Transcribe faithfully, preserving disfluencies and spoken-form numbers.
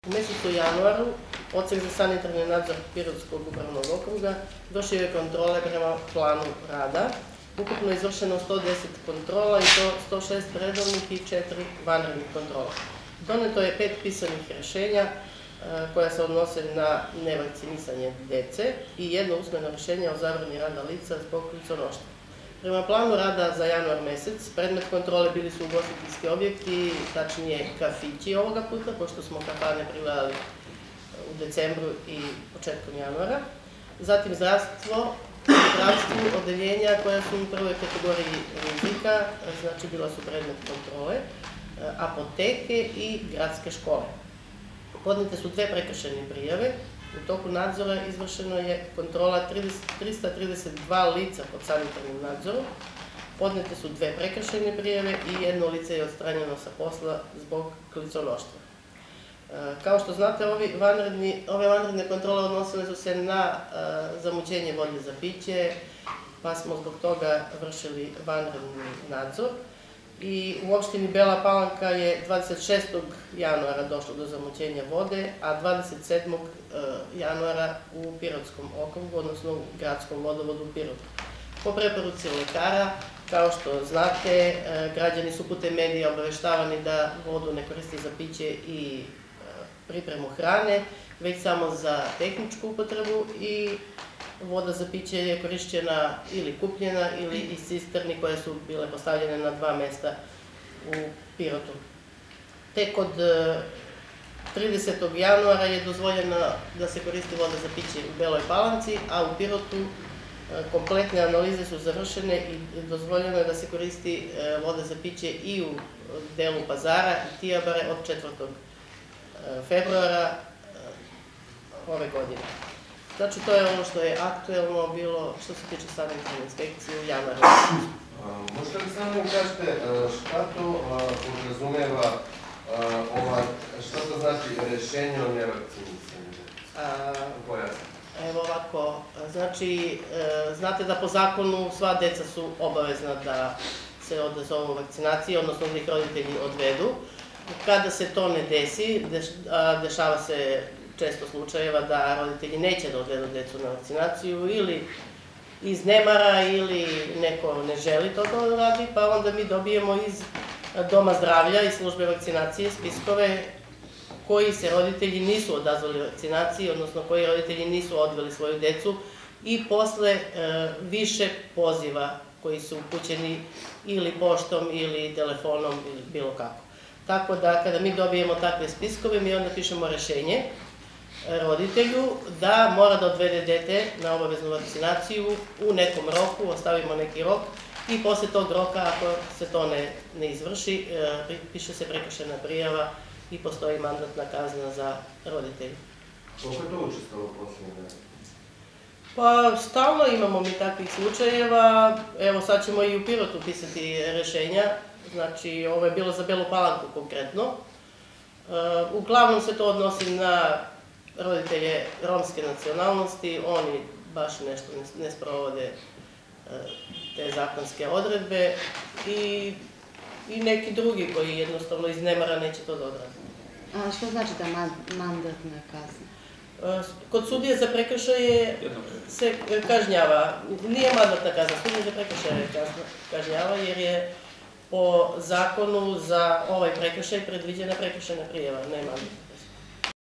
U mesecu januaru Odsek za sanitarni nadzor Pirotskog upravnog okruga vršio je kontrole prema planu rada. Ukupno je izvršeno sto deset kontrola i to sto šest redovnih i četiri vanrednih kontrola. Doneto je pet pisanih rešenja koja se odnose na nevakcinisanje dece i jedno usmeno rešenje o zabrani rada lica zbog kliconoštva. Prema planu rada za januar mesec, predmet kontrole bili su ugostiteljski objekti, tačnije kafići ovoga puta, pošto smo kafane prigledali u decembru i početkom januara. Zatim zdravstvo, zdravstvo, odeljenja koja su u prvoj kategoriji rizika, znači bila su predmet kontrole, apoteke i gradske škole. Podnete su dve prekršajne prijave. U toku nadzora izvršeno je kontrola trista trideset dva lica pod sanitarnim nadzorom. Podnete su dve prekršajne prijave i jedno lice je odstranjeno sa posla zbog kliconoštva. Kao što znate, ove vanredne kontrole odnosile su se na zamućenje vode za piće, pa smo zbog toga vršili vanredni nadzor. I u opštini Bela Palanka je dvadeset šestog januara došlo do zamućenja vode, a dvadeset sedmog januara u Pirotskom okrugu, odnosno u gradskom vodovodu u Pirotu. Po preporuci lekara, kao što znate, građani su putem medija obaveštavani da vodu ne koriste za piće i pripremu hrane, već samo za tehničku upotrebu i voda za piće je korišćena ili kupljena ili iz cisterni koje su bile postavljene na dva mesta u Pirotu. Tek od tridesetog januara je dozvoljeno da se koristi voda za piće u Beloj Palanci, a u Pirotu kompletne analize su završene i dozvoljeno je da se koristi voda za piće i u delu Pazara i Tijabare od četvrtog februara ove godine. Znači, to je ono što je aktuelno bilo što se tiče sanitarne inspekcije u januaru. Možete li samo kažete šta to podrazumeva, šta to znači rešenje o nevakcinisanju? Evo ovako, znači, znate da po zakonu sva deca su obavezna da se odazovu vakcinaciji, odnosno da ih roditelji odvedu. Kada se to ne desi, dešava se često slučajeva da roditelji neće da odvedu decu na vakcinaciju ili iz nemara ili neko ne želi to da radi, pa onda mi dobijemo iz Doma zdravlja i službe vakcinacije spiskove koji se roditelji nisu odazvali vakcinaciji, odnosno koji roditelji nisu odveli svoju decu i posle više poziva koji su upućeni ili poštom ili telefonom ili bilo kako. Tako da kada mi dobijemo takve spiskove, mi onda pišemo rešenje roditelju da mora da odvede dete na obaveznu vakcinaciju u nekom roku, ostavimo neki rok i posle tog roka, ako se to ne izvrši, piše se prekršajna prijava i postoji mandatna kazna za roditelje. Koliko je to učestalo poslednje vreme? Pa stalno imamo mi takvih slučajeva, evo sad ćemo i u Pirotu pisati rešenja, znači ovo je bilo za Belu Palanku konkretno. Uglavnom se to odnosi na roditelje romske nacionalnosti, oni baš nešto ne sprovode te zakonske odredbe i neki drugi koji jednostavno iz nemara neće to da odrade. A što znači ta mandatna kazna? Kod sudije za prekršaje se kažnjava, nije mandatna kazna, sudije za prekršaje kažnjava jer je po zakonu za ovaj prekršaj predviđena prekršajna prijava, ne mandat.